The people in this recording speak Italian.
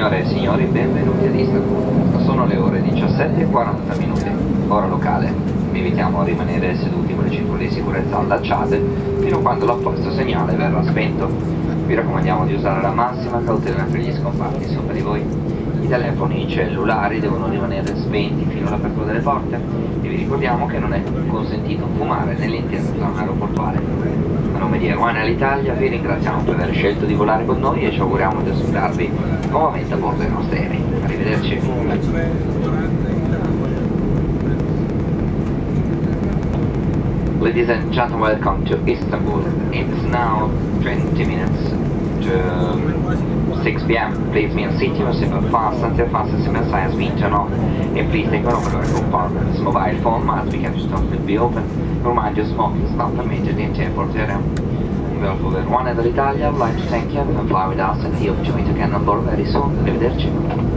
Signore e signori, benvenuti ad Istanbul. Sono le ore 17:40, ora locale. Vi invitiamo a rimanere seduti con le cinture di sicurezza allacciate fino a quando l'apposto segnale verrà spento. Vi raccomandiamo di usare la massima cautela per gli scomparti sopra di voi. I telefoni cellulari devono rimanere spenti fino all'apertura delle porte e vi ricordiamo che non è consentito fumare nell'intera zona aeroportuale. A nome di Airone Alitalia vi ringraziamo per aver scelto di volare con noi e ci auguriamo di ospitarvi nuovamente a bordo dei nostri aerei. Arrivederci. Ladies and gentlemen, welcome to Istanbul. It's now 20 minutes to 6 p.m. Please be in seat your seatbelt fast until fasten seatbelt sign has been turned off. And please take one of your compartment's mobile phone as we can stop will be open. Remind you smoking is not permitted in the airport area. On behalf of Airone Alitalia, I would like to thank you and fly with us and the opportunity to get on board very soon. Arrivederci.